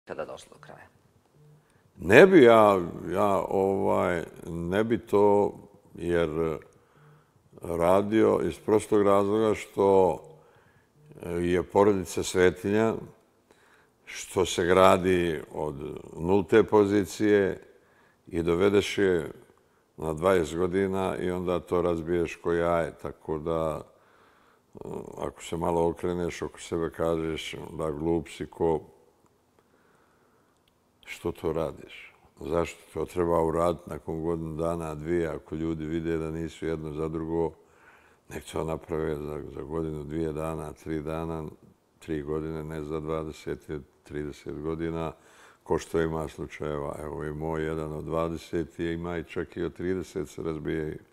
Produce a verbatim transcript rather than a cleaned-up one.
kada došlo do kraja? Ne bi ja, ja ovaj, ne bi to, jer radio iz prostog razloga što je porodica svetinja, što se gradi od nulte pozicije i dovedeš je na dvadeset godina i onda to razbiješ ko jaje. Tako da, ako se malo okreneš oko sebe, kažeš da glup si ko, što to radiš? Zašto to treba uraditi nakon godinu dana, dvije, ako ljudi vide da nisu jedno za drugo, nek to naprave za, za godinu, dvije dana, tri dana, tri godine, ne za dvadeset, trideset godina, ko što ima slučajeva. Evo i moj jedan od dvadeset ima i čak i od trideset se razbijaju.